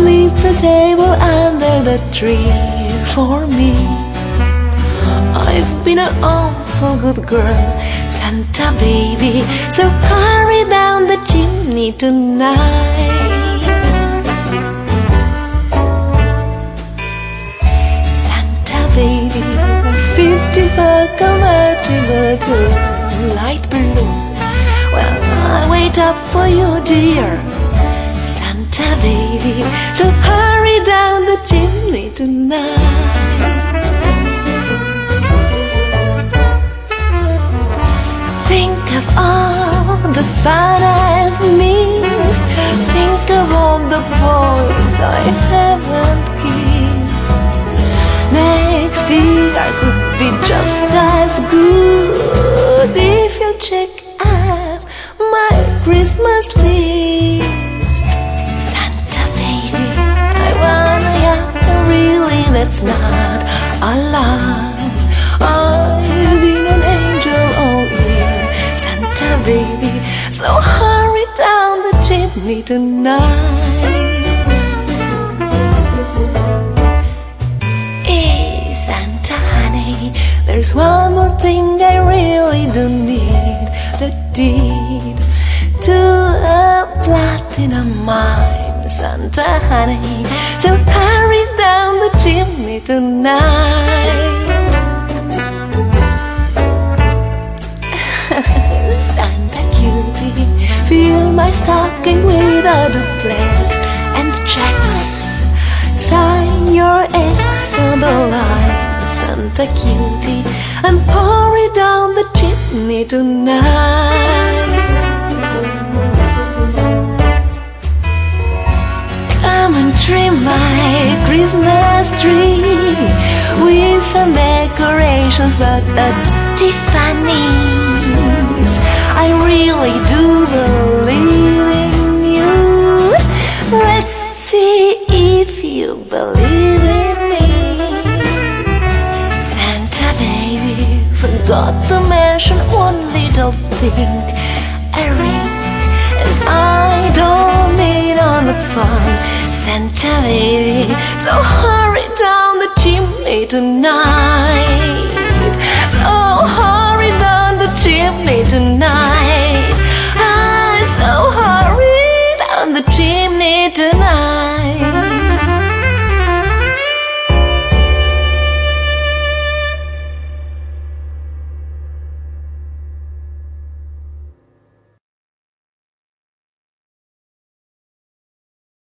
leave the table under the tree for me. I've been an awful good girl, Santa baby, so hurry down the chimney tonight. Santa baby, 54 convertible blue, light blue. Well, I'll wait up for you, dear Santa baby, so hurry down the chimney tonight. Think of all the fun I've missed. Think of all the boys I haven't kissed. Next year I could be just as good if you'll check out my Christmas list. Santa baby, I wanna have really, that's not a lie. I've been an angel all year, Santa baby, so hurry down the chimney tonight. Hey, Santa honey, there's one more thing I really do need, the deed to a platinum mine, Santa honey, so hurry down the chimney tonight. Santa cutie, fill my stocking with a duplex and checks. Sign your X on the line, Santa cutie, and pour it down the chimney tonight. Come and trim my Christmas tree with some decorations, but at Tiffany's. I really do believe in you. Let's see if you believe in me. Santa baby, forgot to mention one little thing, a ring, and I don't need on the phone, Santa baby, so hurry down the chimney tonight. So hurry down the chimney tonight. So hurry down the chimney tonight.